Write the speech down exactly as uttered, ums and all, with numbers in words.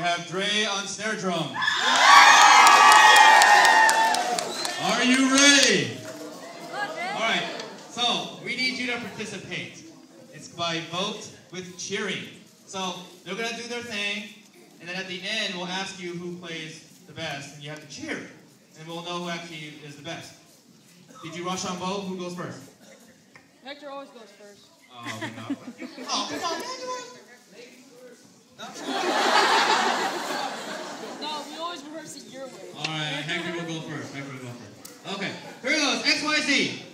have Dre on snare drum. Are you ready? Alright, so we need you to participate. It's by vote with cheering. So they're going to do their thing, and then at the end we'll ask you who plays the best, and you have to cheer. And we'll know who actually is the best. Did you rush on both? Who goes first? Hector always goes first. Oh, no. Oh, come on, man. No, we always rehearse it your way. Alright, Hector will go first. Hector will go first. Okay, here goes. X Y Z.